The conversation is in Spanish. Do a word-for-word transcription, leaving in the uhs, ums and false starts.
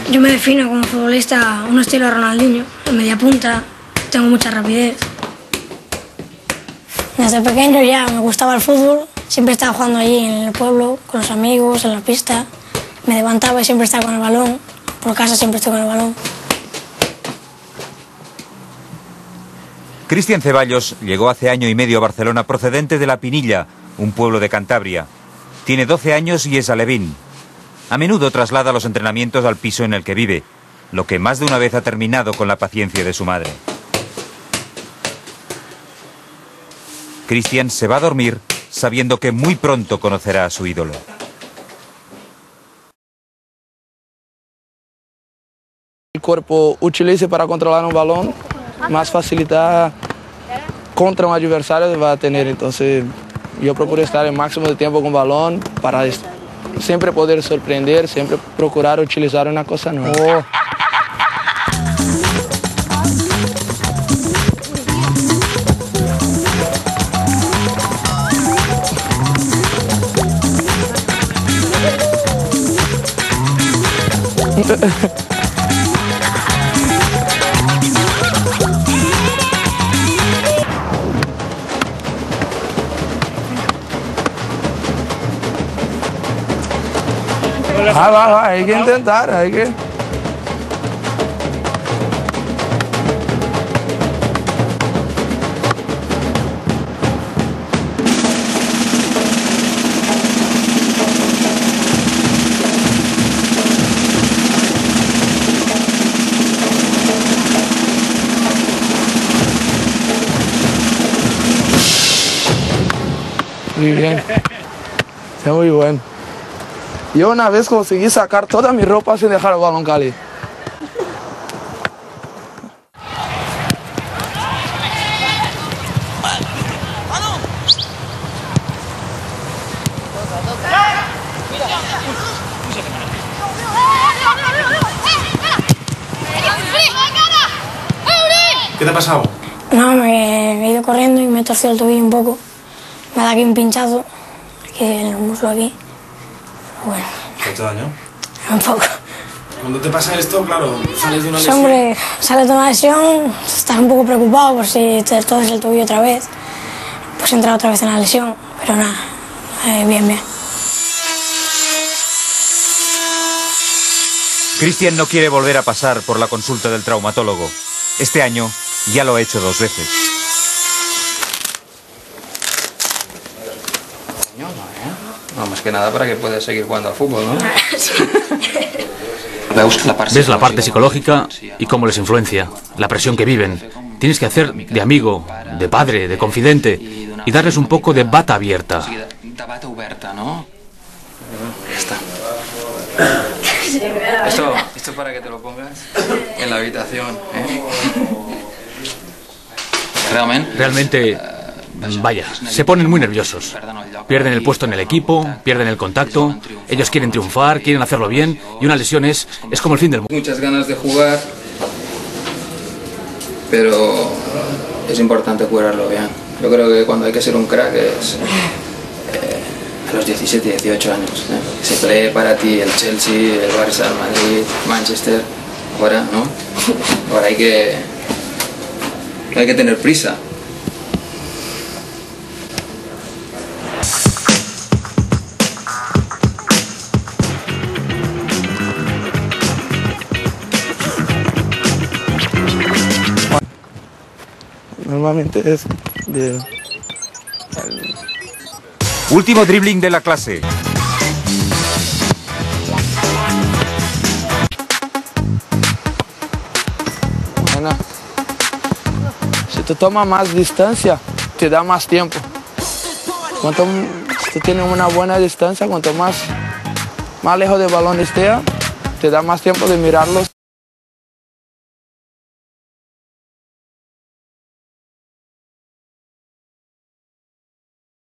Yo me defino como futbolista un estilo Ronaldinho, en media punta, tengo mucha rapidez. Desde pequeño ya me gustaba el fútbol, siempre estaba jugando allí en el pueblo, con los amigos, en la pista. Me levantaba y siempre estaba con el balón, por casa siempre estoy con el balón. Cristian Ceballos llegó hace año y medio a Barcelona procedente de La Pinilla, un pueblo de Cantabria. Tiene doce años y es alevín. A menudo traslada los entrenamientos al piso en el que vive, lo que más de una vez ha terminado con la paciencia de su madre. Cristian se va a dormir sabiendo que muy pronto conocerá a su ídolo. El cuerpo utilice para controlar un balón, más facilidad contra un adversario va a tener. Entonces yo procuro estar el máximo de tiempo con balón para siempre poder sorprender, siempre procurar utilizar una cosa nueva. Oh. Ah, va, va, hay que intentar, hay que... Muy bien, está muy bueno. Yo una vez conseguí sacar toda mi ropa sin dejar el balón caer. ¿Qué te ha pasado? No, me he ido corriendo y me he torcido el tobillo un poco. Me ha dado aquí un pinchazo, aquí en el muslo aquí. Bueno. ¿Te ha hecho daño? Un poco. Cuando te pasa esto, claro, sales de una Sí, lesión. hombre, sales de una lesión, estás un poco preocupado por si te torces el tobillo otra vez. Pues entrar otra vez en la lesión, pero nada, eh, bien, bien. Cristian no quiere volver a pasar por la consulta del traumatólogo. Este año ya lo ha hecho dos veces. No, más que nada para que puedas seguir jugando al fútbol, ¿no? Ves la parte psicológica y cómo les influencia, la presión que viven. Tienes que hacer de amigo, de padre, de confidente y darles un poco de bata abierta. ¿No? Ya está. Esto, esto para que te lo pongas en la habitación, ¿eh? Realmente... Realmente, vaya, se ponen muy nerviosos. Pierden el puesto en el equipo, pierden el contacto, ellos quieren triunfar, quieren hacerlo bien y una lesión es, es como el fin del mundo. Muchas ganas de jugar, pero es importante curarlo bien. Yo creo que cuando hay que ser un crack es eh, a los diecisiete, dieciocho años. ¿eh? Se pelee para ti el Chelsea, el Barça, el Madrid, Manchester, ahora, ¿no? Ahora hay que, hay que tener prisa. Normalmente es de... Último dribbling de la clase. Bueno, si tú tomas más distancia, te da más tiempo. Cuanto si tú tienes una buena distancia, cuanto más, más lejos del balón esté, te da más tiempo de mirarlos.